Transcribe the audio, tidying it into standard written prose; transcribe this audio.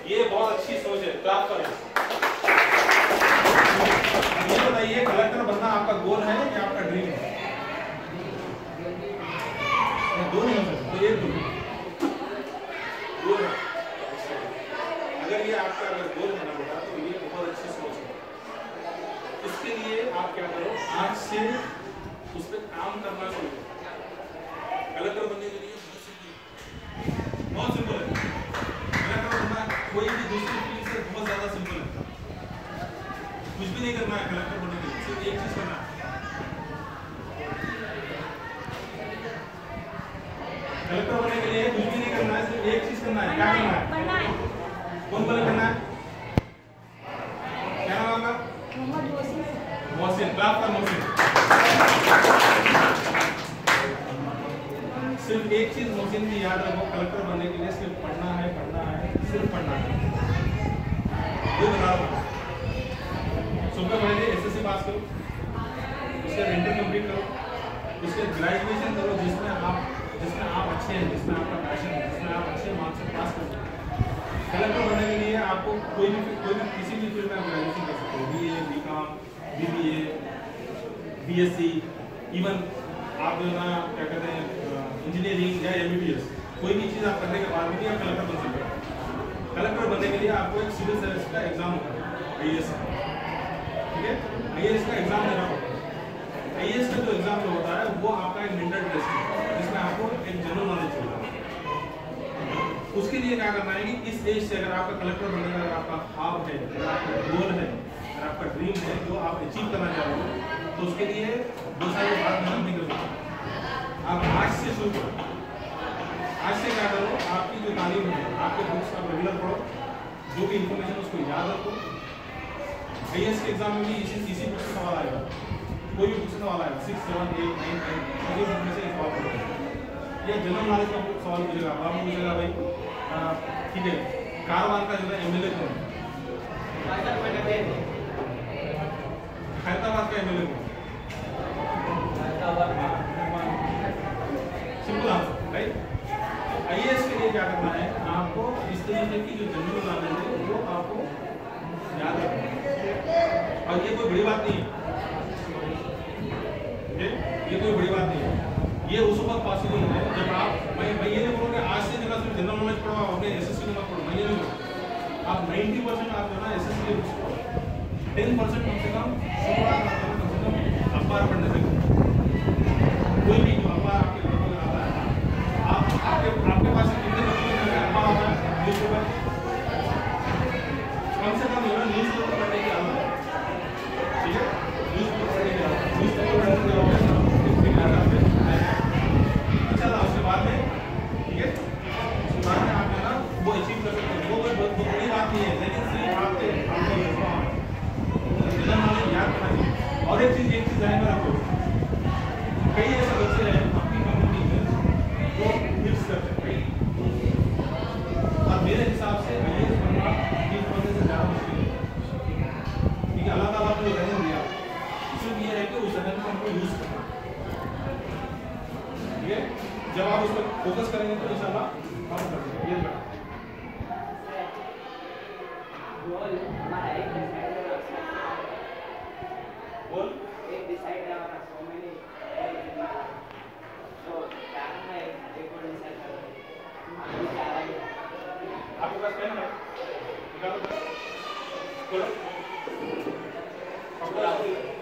ये बहुत अच्छी सोच है, क्लैप करें। ये बताइए कलेक्टर बनना आपका गोल है या आपका ड्रीम है? दो नहीं हो सकते, तो एक गोल है। अगर ये आपका गोल है ना बेटा, तो ये बहुत अच्छी सोच है। इसके लिए आप क्या करो, आज से उस पर काम करना शुरू करो। कलेक्टर बनने के लिए बहुत सिंपल है। कलेक्टर बनना कोई भी दूसरी फील्ड से बहुत ज्यादा सिंपल है। कुछ भी नहीं करना है कलेक्टर बनने के लिए, सिर्फ एक चीज करना है। कलेक्टर बनने के लिए कुछ भी नहीं करना है, सिर्फ एक चीज करना है। क्या करना है? कौन बोले करना है? क्या नाम आपका? मोहसिन। क्लास का मोहसिन। सिर्फ एक चीज मोहसिन की याद रखो, कलेक्टर बनने के लिए सिर्फ पढ़ना है, पढ़ना है, सिर्फ पढ़ना है। ये बता रहा हूँ। सुबह पहले एसएससी पास करो, उसके इंटर कंप्लीट करो, उसके ग्रेजुएशन करो जिसमें आप अच्छे हैं, जिसमें आपका पैशन है, जिसमें आप अच्छे मार्क्स से पास कर सकते हैं। कलेक्टर बनने के लिए आपको कोई भी किसी भी फील्ड में ग्रेजुएशन कर सकते हो, BA, BCom, BBA, BSc, even आप जो ना क्या कहते हैं इंजीनियरिंग या MBBS, कोई भी चीज़ आप करने के बाद भी आप कलेक्टर बन सकते हो। कलेक्टर बनने के लिए आपको एक सिविल सर्विस का एग्जाम होता है, IAS, ठीक है? IAS का एग्जाम देना होता है। IAS का जो एग्जाम होता है वो आपका एक मेंटल टेस्ट है, जिसमें आपको एक जनरल नॉलेज चाहिए। उसके लिए क्या करना है कि इस एज से अगर आपका कलेक्टर बनने का अगर आपका ख्वाब है, अगर आपका गोल है, अगर आपका ड्रीम है जो आप अचीव करना चाह रहे हो, तो उसके लिए 2 साल के बाद मेहनत नहीं कर सकते। आप आज से शुरू करो। आज से क्या करो, आपकी जो तालीम है, आपके बुक्स आप रेगुलर पढ़ो, जो भी इंफॉर्मेशन उसको याद रखो। IAS के एग्जाम में भी इसी बुक से सवाल आएगा, कोई भी बुक से सवाल आएगा, 6, 7, 8, 9, 10 सभी बुक में से सवाल पढ़ो। ये जनरल नॉलेज का सवाल पूछेगा, आपको पूछेगा भाई ठीक है कारवार का जो है MLA कौन है? हैदराबाद का MLA कौन? Simple answer, right? IAS के लिए क्या करना है, आपको इस तरीके की जो जनरल नॉलेज है वो आपको याद रखना है। और ये कोई बड़ी बात नहीं है, ये कोई बड़ी बात नहीं है। ये उस वक्त पॉसिबल है जब आप मैं ये नहीं बोलूँगा आज से जगह सिर्फ जनरल नॉलेज पढ़ो, अपने SSC में पढ़ो, मैं ये नहीं बोलूँगा। आप 90% आप जो ना SSC के बुक्स पढ़ो, 10% कम से कम अखबार पढ़ने से कोई भी जो अखबार आपके घर में आता है, आपके पास कितने अखबार आता है? न्यूज़पेपर कम से कम न्यूज़पेपर पढ़ने की आदत है, ठीक है? न्यूज़पेपर पढ़ने की आदत, न्यूज़पेपर पढ़ने की आदत उसके बाद में, ठीक है, उसके बाद में आप ना वो अचीव कर सकते हैं। वो बड़ी बात नहीं है, लेकिन सिर्फ आपको याद करना चाहिए। और एक चीज ध्यान में रखो, कई ऐसे बच्चे हैं अपनी कम्युनिटी में जो मिस करते हैं, और मेरे हिसाब से IAS बनना 3 से ज़्यादा मुश्किल है, क्योंकि अल्लाह ताला ने जो रहन दिया सिर्फ ये है कि उस रहन को हमको यूज करना, ठीक है? जब आप उस पर फोकस करेंगे तो इंशाल्लाह हम कर लेंगे। ये बेटा बोल एक डिसाइड है हमारा सो मैंने तो क्या करना है, एक और डिसाइड करना है। आपके पास पेन है? निकालो, बोलो।